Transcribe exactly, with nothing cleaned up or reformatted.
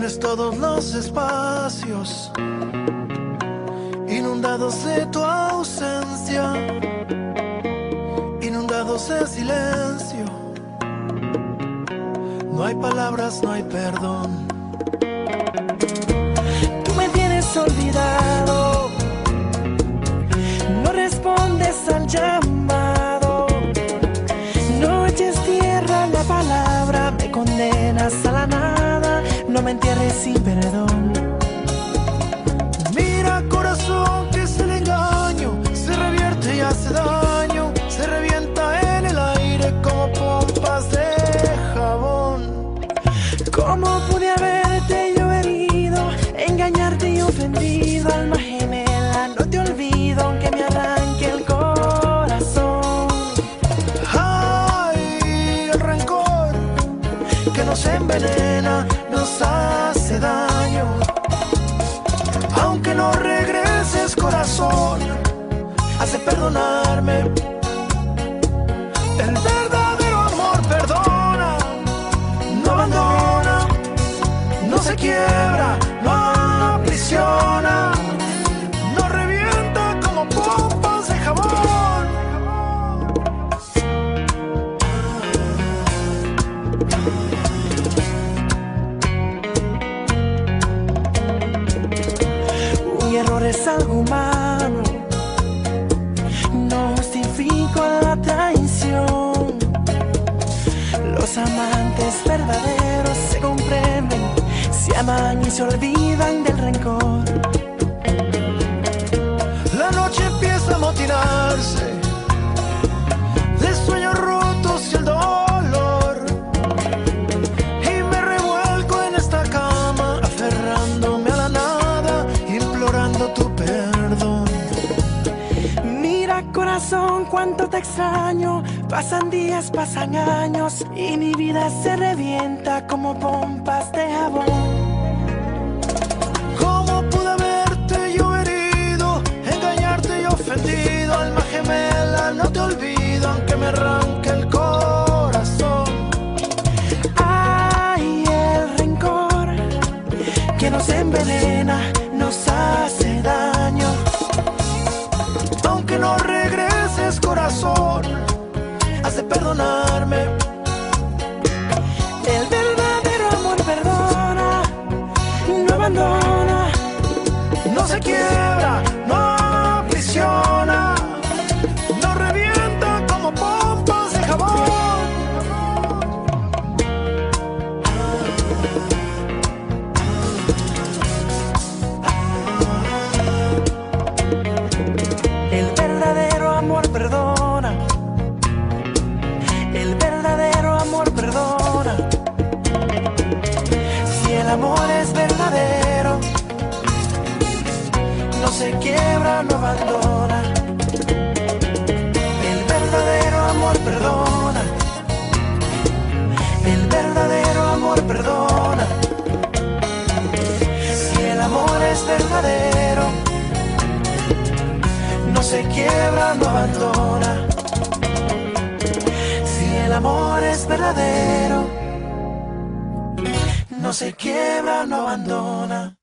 Llenes todos los espacios inundados de tu ausencia, inundados de silencio. No hay palabras, no hay perdón. Tú me tienes olvidado, no respondes al llamado, no eches tierra a la palabra, me condenas a la nada, no me entierres sin perdón. Mira, corazón, que es el engaño, se revierte y hace daño, se revienta en el aire como pompas de jabón. ¿Cómo pude haberte yo herido, engañarte y ofendido? Alma gemela, no te olvido aunque me arranque el corazón. Ay, el rencor que nos envenena, nos hace daño. Aunque no regreses, corazón, hace perdonarme. El verdadero amor perdona, no abandona, no se quiebra, no aprisiona, no revienta como pompas de jabón. Un error es algo humano, no justifico la traición. Los amantes verdaderos se comprenden, se aman y se olvidan del rencor. La noche empieza a motinarse de sueños rotos y el dolor, y me revuelco en esta cama, aferrándome a la nada, implorando tu perdón. Mira, corazón, cuánto te extraño, pasan días, pasan años y mi vida se revienta como pompas de jabón. ¿Cómo pude haberte yo herido, engañarte y ofendido? Alma gemela, no te olvido aunque me arranque el corazón. Ay, el rencor que nos envenena, nos hace daño. Aunque no regreses, corazón, has de perdonarme. El verdadero amor perdona, no abandona, No se quiebra, no aprisiona, no revienta como pompas de jabón. el verdadero amor perdona, el verdadero amor perdona. Si el amor es verdadero, no se quiebra, no abandona. El verdadero amor perdona, el verdadero amor perdona. Si el amor es verdadero, no se quiebra, no abandona. Si el amor es verdadero, no se quiebra, no abandona.